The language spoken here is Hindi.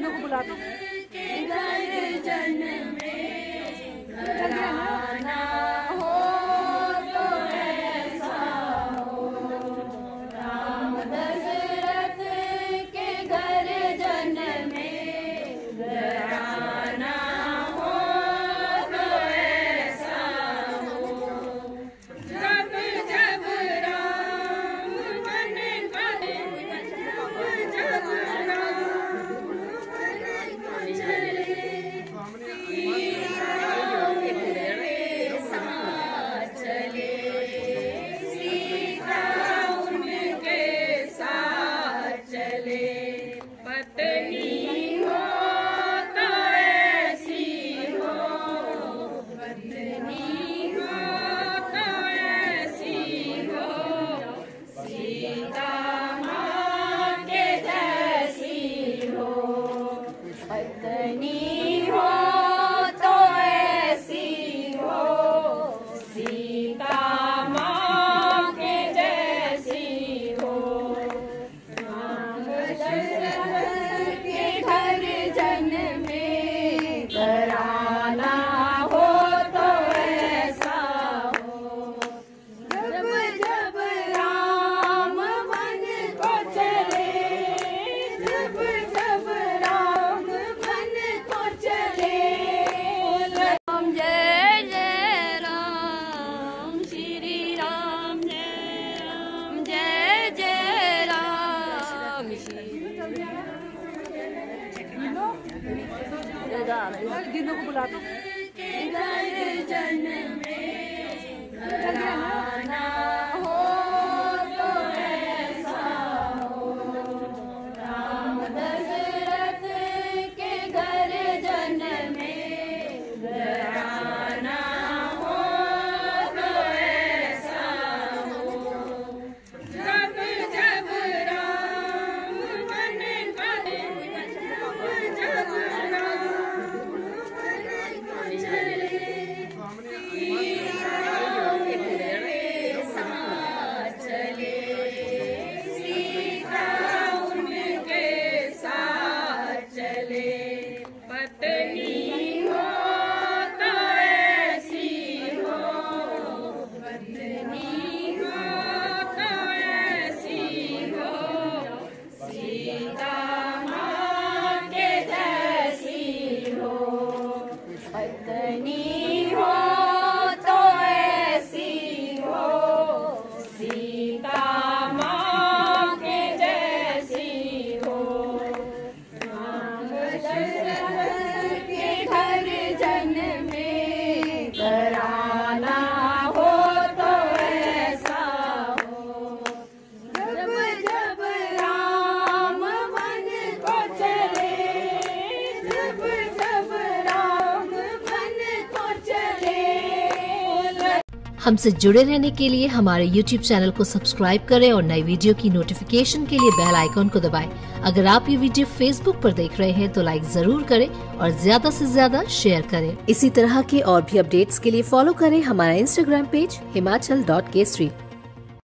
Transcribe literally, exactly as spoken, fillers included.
गिन्नू को बुला दो। गिन्नू को बुला दो। हमसे जुड़े रहने के लिए हमारे यूट्यूब चैनल को सब्सक्राइब करें और नई वीडियो की नोटिफिकेशन के लिए बेल आइकॉन को दबाएं। अगर आप ये वीडियो फेसबुक पर देख रहे हैं तो लाइक जरूर करें और ज्यादा से ज्यादा शेयर करें। इसी तरह के और भी अपडेट्स के लिए फॉलो करें हमारा Instagram page Himachal dot Kesari.